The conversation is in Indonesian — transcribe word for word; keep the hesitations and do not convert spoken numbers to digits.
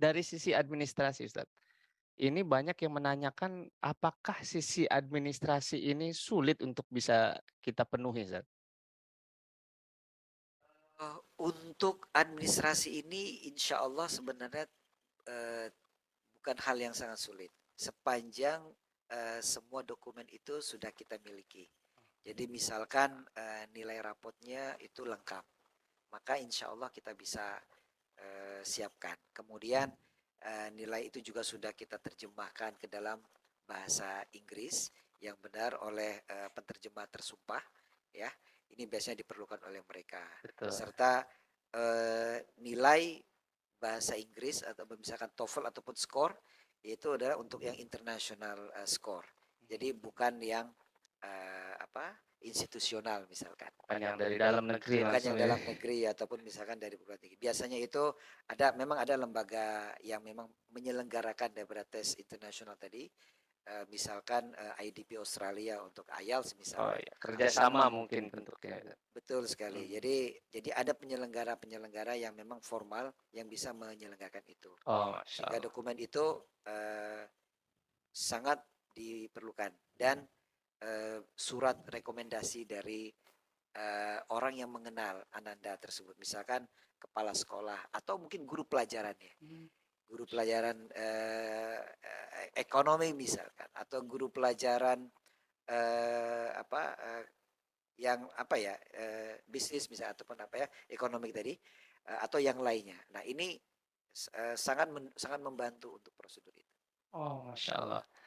dari sisi administrasi Ustaz, ini banyak yang menanyakan apakah sisi administrasi ini sulit untuk bisa kita penuhi Ustaz? Oh, untuk administrasi ini insya Allah sebenarnya eh, bukan hal yang sangat sulit. Sepanjang eh, semua dokumen itu sudah kita miliki. Jadi misalkan eh, nilai rapotnya itu lengkap, maka insya Allah kita bisa eh, siapkan. Kemudian eh, nilai itu juga sudah kita terjemahkan ke dalam bahasa Inggris yang benar oleh eh, penerjemah tersumpah, ya. Ini biasanya diperlukan oleh mereka. Betul. Serta eh, nilai bahasa Inggris atau misalkan TOEFL ataupun skor itu adalah untuk yang international uh, score. Jadi bukan yang uh, apa institusional misalkan. Bukan yang dari dalam negeri Bukan langsung yang ya. dalam negeri ataupun misalkan dari perguruan tinggi. Biasanya itu ada memang ada lembaga yang memang menyelenggarakan daripada tes internasional tadi. Uh, misalkan uh, I D P Australia untuk I E L T S Oh misalnya. ya, kerjasama mungkin bentuknya. Betul sekali. Hmm. Jadi jadi ada penyelenggara-penyelenggara yang memang formal yang bisa menyelenggarakan itu. Oh, Masya Sehingga Allah. dokumen itu eh, sangat diperlukan dan eh, surat rekomendasi dari eh, orang yang mengenal Ananda tersebut, misalkan kepala sekolah atau mungkin guru pelajarannya, Hmm. guru pelajaran eh, eh, ekonomi misalkan, atau guru pelajaran eh, apa eh, yang apa ya eh, bisnis misalnya ataupun apa ya ekonomi tadi eh, atau yang lainnya. Nah ini eh, sangat men, sangat membantu untuk prosedur itu. Oh, Masya Allah.